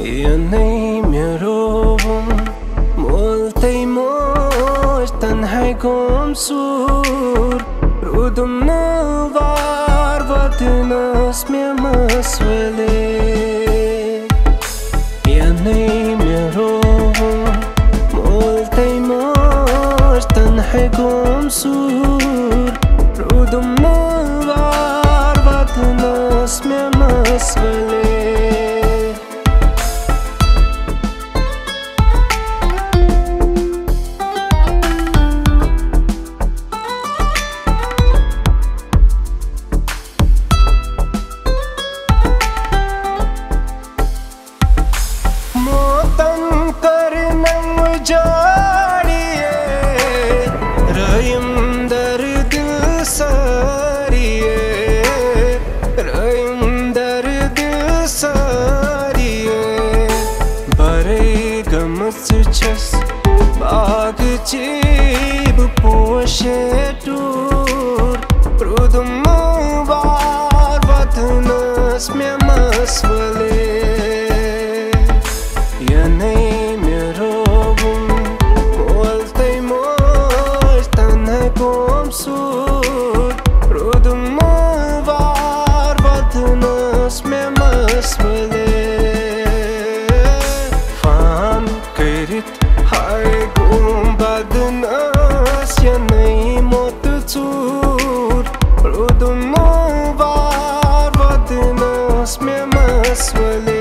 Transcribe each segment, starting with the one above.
Yanai merovum moltai moch tanhai kom sur Rudum na var vatinas me masvale Yanai merovum moltai moch tanhai kom sur Rudum na var vatinas me masvale Baag cheeb poshe tur Rudum var vatnas me masvale Yanai merovum moltai moch tanhai kom sur Rudum var vatnas me masvale Yanai mot tur Rudum var vatnas me masvale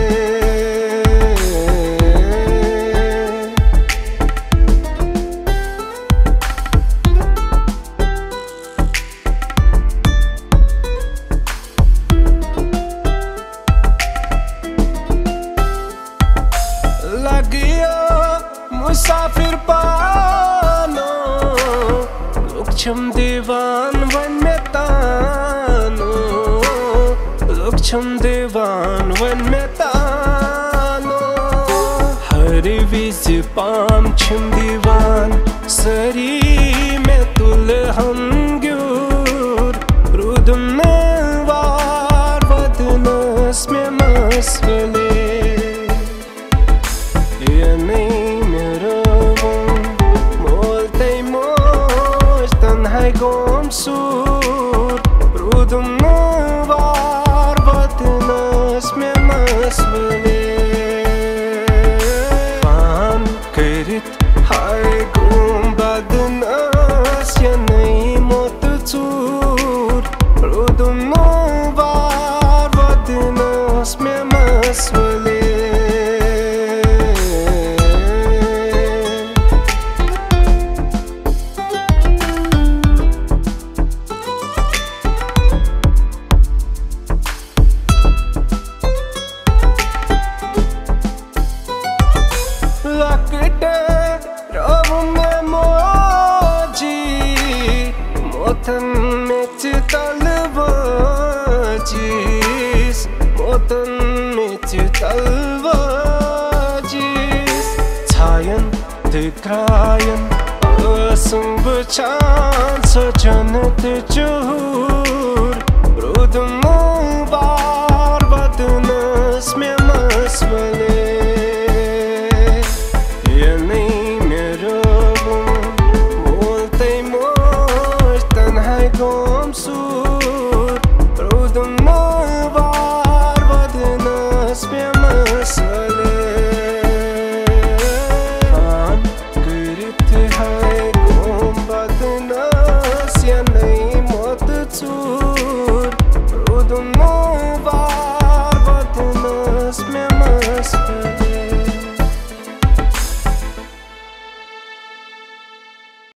Lagiya musafir Lokcham divan van metano Lokcham divan van metano Hari vizi pam cham divan Sari me tulham gyur Rudum na var vatnas me masvale Yanai merovum moltai moch tanhai kom sur Rudum var vatnas me masvale Fan karit hai gum badnas Yanai mot tur Rudum var vatnas me masvale Motan mech talvajis Motan mech talvajis Chayan dikrayan asung bachan Sajanat juhur Rudum